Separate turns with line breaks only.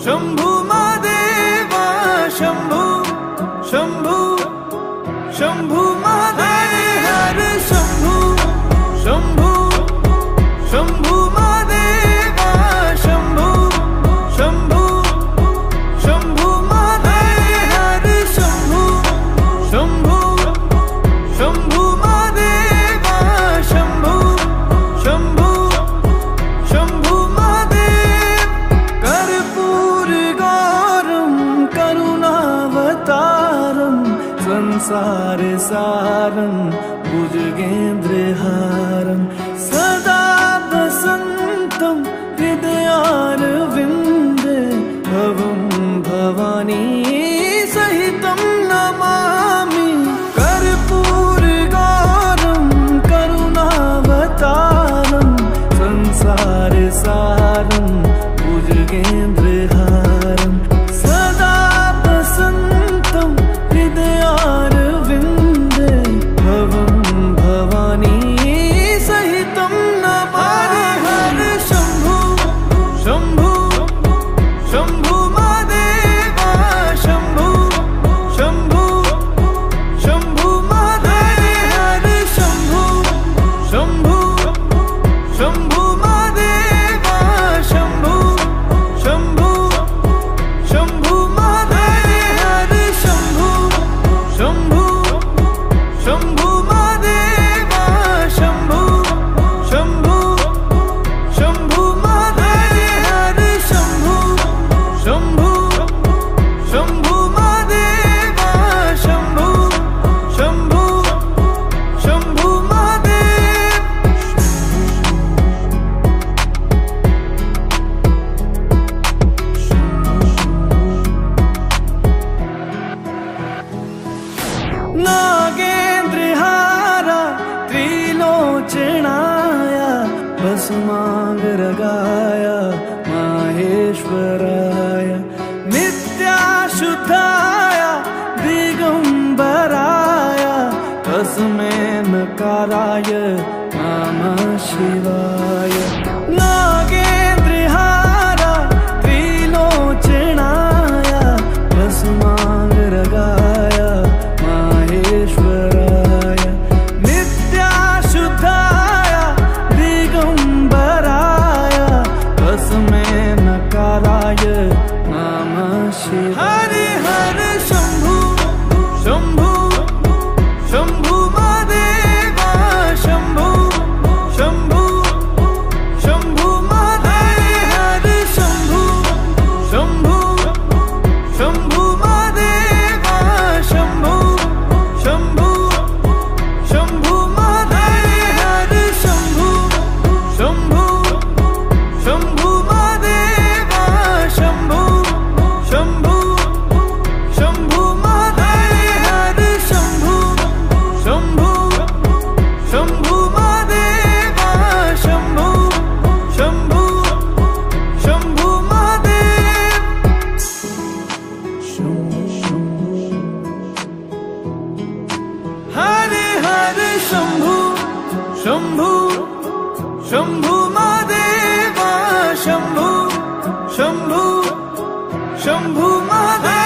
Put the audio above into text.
शंभु महादेवा शंभु शंभु शंभु महादेव हर शंभु शंभु शंभु महादेवा शंभु शंभु शंभु महादेव हर शंभु शंभु शंभु महादेवा शंभु शंभु शंभु महादेव कर्पूर गौरम करुणावतारम संसार सारं भुजगेन्द्रहारं सदा वसन्तं हृदयारविन्दे भवं भवानी सहितं नमामि। कर्पूरगौरं करुणावतारं संसार सारं भुजगेन्द्रहारं सदा वसन्तं हृदयारविन्दे भवं भवानी सहितं नमामि। हर शंभु शंभु शंभु महादेवा शंभु शंभु शंभु महादेव हर शंभु शंभु शंभु महादेवा शंभु शंभु शंभु महादेव हर शंभु शंभु शंभु महादेवा शंभु शंभु शंभु महादेव हर शंभु शंभु शंभु महादेवा शंभु शंभु शंभु महादेव। नागेन्द्रहारा त्रिलोचनाय भस्मांगरागाय माहेश्वराय नित्याशुद्धाय दिगंबराय तस्मै नकाराय नमः शिवाय। नागेन्द्रहारा त्रिलोचनाय भस्मांगरागाय माहेश्वराय नित्याशुद्धाय दिगंबराय तस्मै नकाराय नमः शिवाय। हर शंभु शंभु शंभु महादेवा शंभु शंभु शंभु महादेव हर शंभु शंभु शंभु महादेवा शंभु शंभु शंभु महादेव हर शंभु शंभु शंभु महादेवा शंभु शंभु शंभु महादेव हर शंभु शंभु शंभु महादेवा शंभु शंभु शंभु महादेव। हरे हरे शंभु शंभु शंभु महादेवा शंभु शंभु शंभु महादेव।